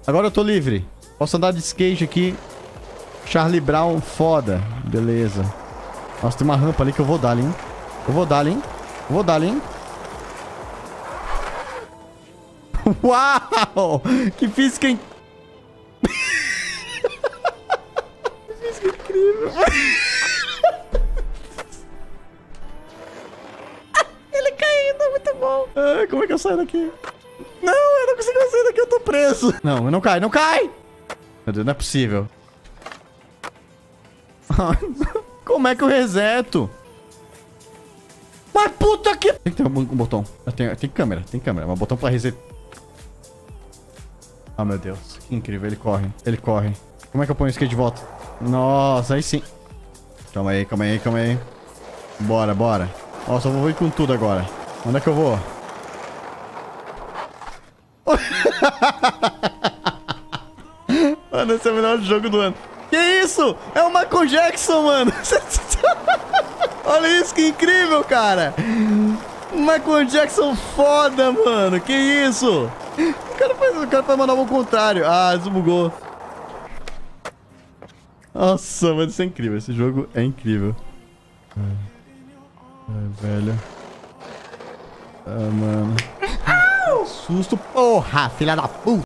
Agora eu tô livre. Posso andar de skate aqui. Charlie Brown, foda. Beleza. Nossa, tem uma rampa ali que eu vou dar ali, hein? Eu vou dar ali, hein? Eu vou dar ali, hein? Uau! Que física incrível! Que física incrível! Ele caindo, muito bom! Ai, como é que eu saio daqui? Não, eu não consigo sair daqui, eu tô preso! Não, não cai, não cai! Meu Deus, não é possível. Como é que eu reseto? Mas puta que... Tem que ter um botão. Tem câmera, tem câmera. Um botão pra resetar. Ah, meu Deus. Que incrível, ele corre. Ele corre. Como é que eu ponho o skate de volta? Nossa, aí sim. Calma aí, calma aí, calma aí. Bora, bora. Nossa, eu vou ir com tudo agora. Onde é que eu vou? Mano, esse é o melhor jogo do ano. Que isso? É o Michael Jackson, mano. Olha isso, que incrível, cara. Michael Jackson foda, mano. Que isso? O cara faz mandar ao contrário. Ah, isso bugou. Nossa, mano, isso é incrível. Esse jogo é incrível. Ai, velho. Ah, mano. Susto, porra, filha da puta.